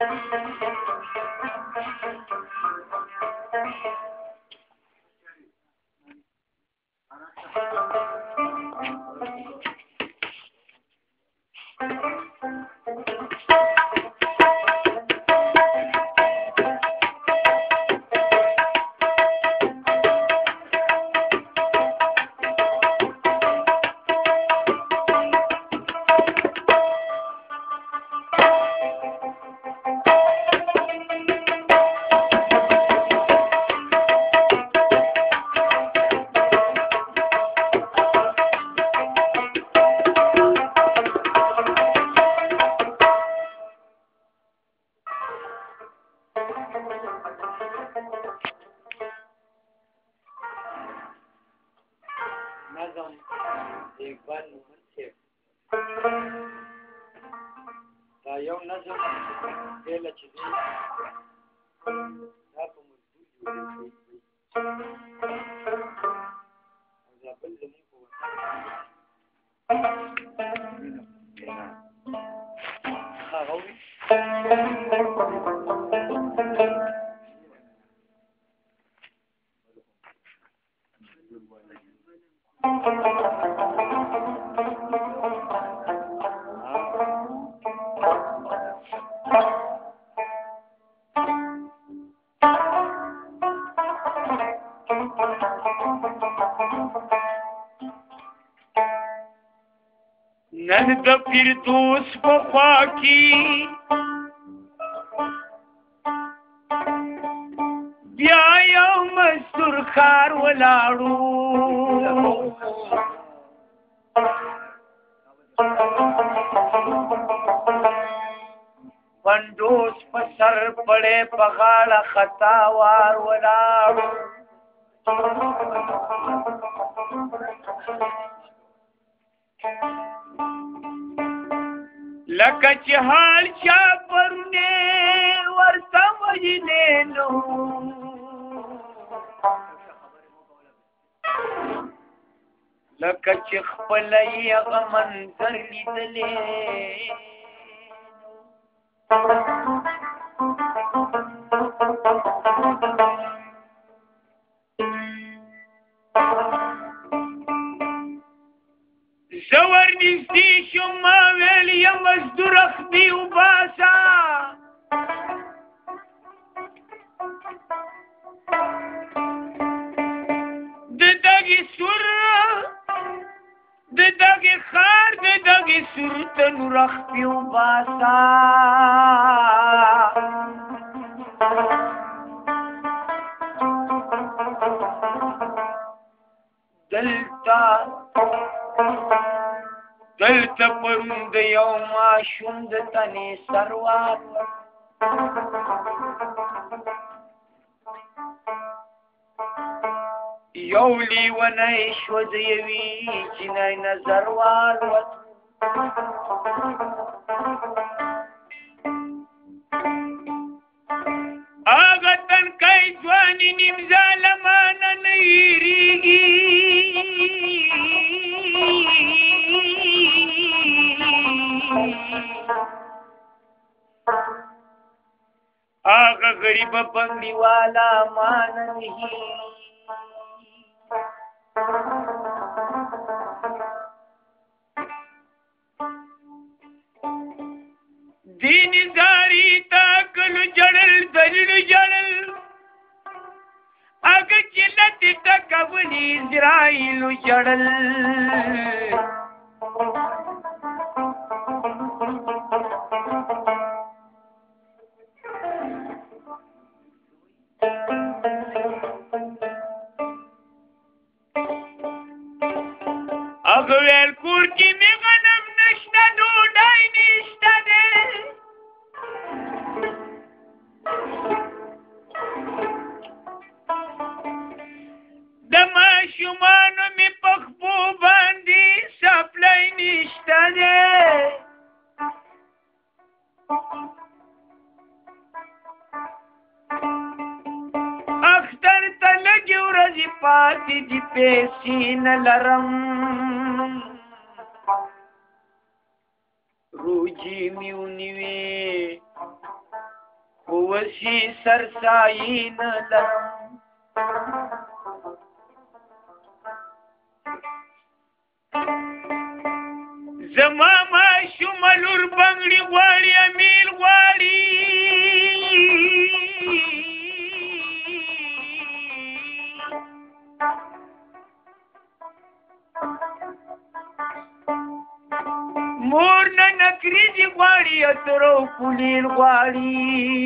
نظم اقبال محمد صاحب دا یو نظم ویله چې دی دا په مزدور جوړېږي او دا بل زمونږ په وطن هغه وي نن د فردوس په خوا کې بیا یو مستور ښار ولاړو پنډوس په سر پړې په غاړه خطا وار ولاړو لکه چې حال چا پرونه ورته ویلې نو لکه چې خپله یې هغه منظر لیدلی زه ورنږدې شوم ما ویل یم مزدوره خدي وباسه د دغې سور د دغې ښار د دغې سور ته نور خدي وباسه دلته پرون د یو ماشوم د تنې سروار یو لیونی شو د یوې جینۍ نظر والوت هغه تنکی ځواني نیم ظالمانه نه هېرېږي هغه غریبه بنګړیواله مانه نه هېرېږي دې نظارې ته کلو جړل دلیلو جړل هغه جلت ته کولي اسرائیلو جړل هغه ویل کور کې مې غنم نشته ډوډۍ نشته دی د ماشومانو مې په خپو باندې سپلی نشته دی اختر ته لږې ورځې پاتې دي پیسې نه لرم روجې مې ونیوې وسی سرسایی نلرم زما ماشوم لور بنگړي غواړي امیل غواړي مور نه نکریزي غواړي اترو کلیل غواړي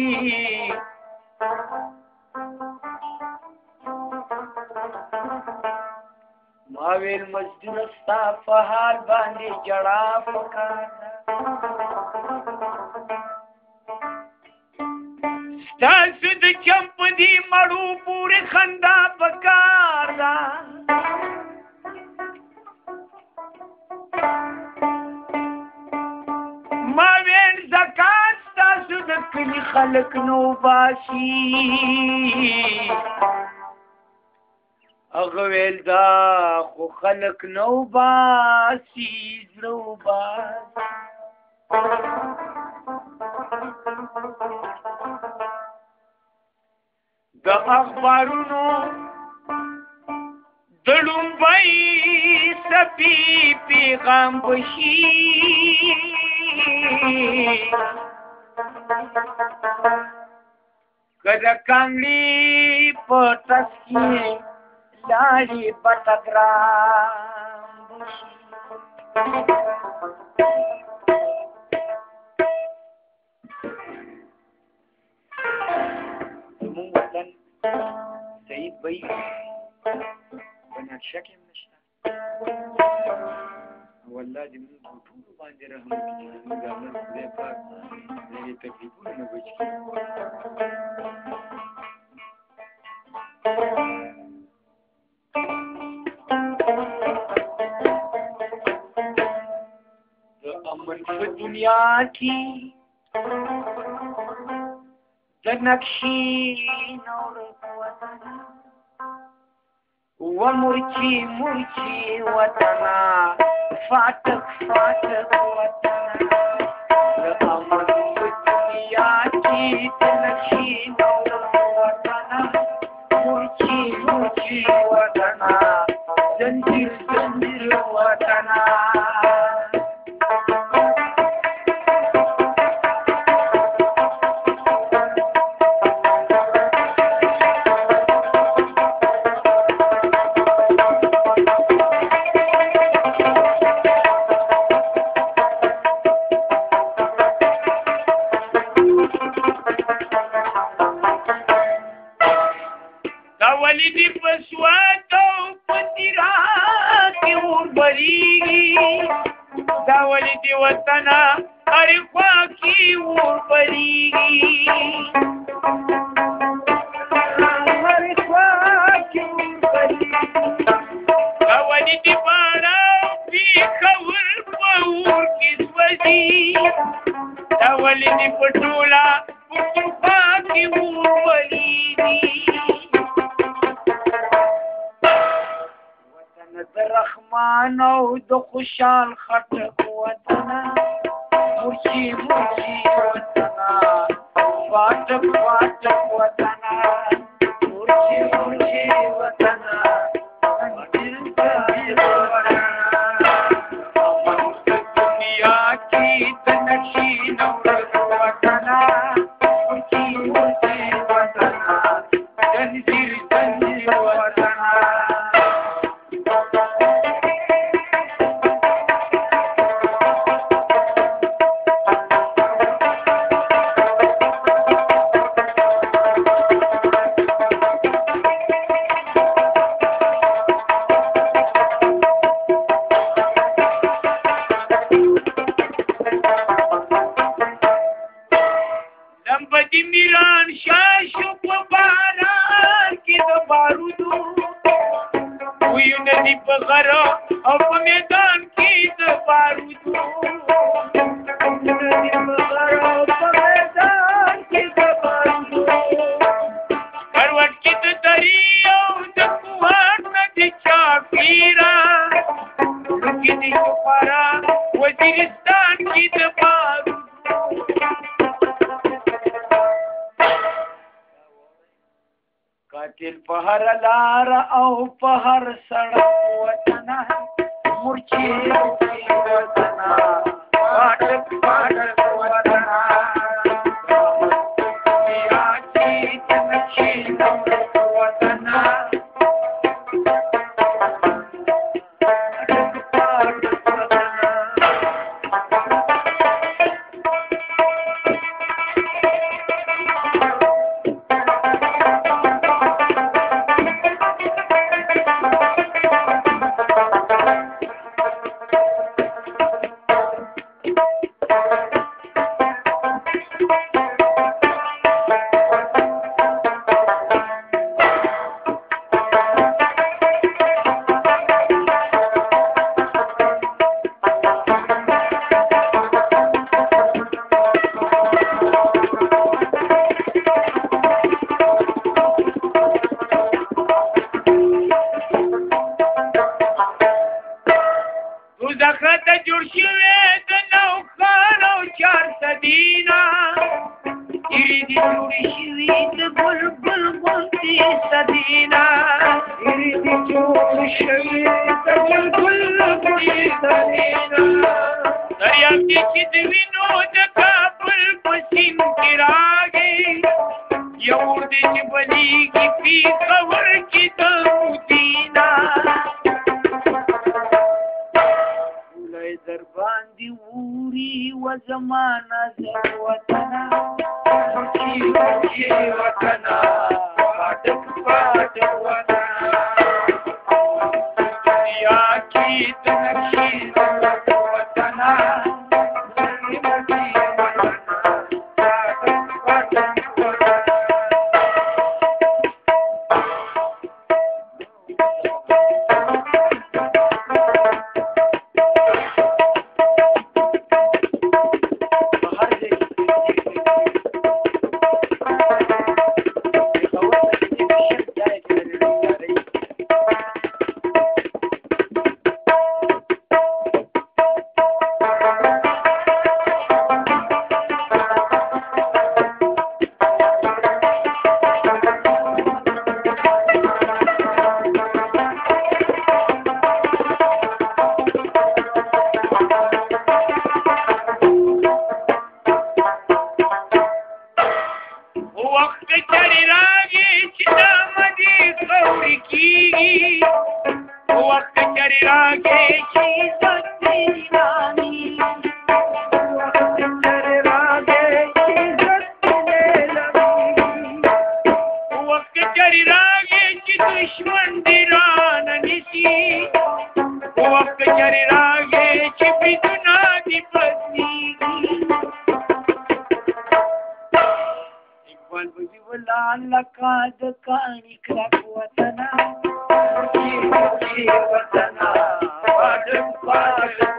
ما ویل مزدور ستا په حال باندې جړا پکار ستاسو د چمپ دی مړو پورې خندا پکار ده ما ویل زکات ستاسو د کلي خلک نو باسي اغویل دا خو خلق نو باسی زلو باس دا اخبارونو دلوم بای سپی پیغام بشی کدا کانگلی پتس کی لالی پتگرام بشی مون وطن سعید بھائی بنات شکیم نشتا والله دې موږ ټول باندې رحم وکړي موږ امر خدای پاک دې تکلیفونه نه بچي امن په دنیا کې د نقشي نور وطن ومرچی مرچی وطنا فاتق فاتق وطنا امن په دنیا کې د نقشي نور وطنا مرچی مرچی وطنا زنجیر زنجیر وطنا ولیدی پسواتو پتیراتی وربلیگی دا ولیدی وطنا اری خواکی وربلیگی اری خواکی وربلیگی دا ولیدی بانا پیخا وربورکیز وزی دا ولیدی پٹولا پترخواکی وربلیگی د رحمان او د خوشحال خټک وطنا مرچی مرچی وطنا فاټک فاټک وطنا مرچی مرچی وطنا دنیا کی د نقشي نور وطنا مرچی مرچی وطنا زنجیر زنجیر وطنا لمبدی میران شاشو په باران کې د بارودو ویو ندی په غره او په میدان کې د بارودو ندی په غره او په میدان کې د بارودو کروټ کې د دري او د کوهات ندی چاپیرا کې د کفارا وزیرستان کې د بارودو قاتل په هر لار او په هر سړک وطنه مرچي وطنه پاټک پاټک وطنه یا چې تنشي وطنه زخرت جوړ شوی د نوښان او چار سدینا ایرې دي جوړې شوي د بلبل غوندې سدینا ایرې دي جوړې شوي د بلبل غوندې سدینا دریاب کې چې د وینو د کابل په سیند کې راغی یو دی چې بلیږي پېښور کې د مدینه در باندې ووري و زمانه زر وطنه مرچي مرچي وطنه پاټک پاټک وطنه یا چې تنشي وطنه مرچي مرچي وطنه پاټک پاټک وخت چری راغی چې د مدي خوري کیږي وخت چری راغی چې زتینانی وخت چری راغی چې زتینانی وخت چری راغی چې دشمن دی رانه نیسي وخت چری راغی چې بدنا دی بدلیږي لکه د کاڼي کلک وطنه مرچي مرچي وطنه پاټک پاټک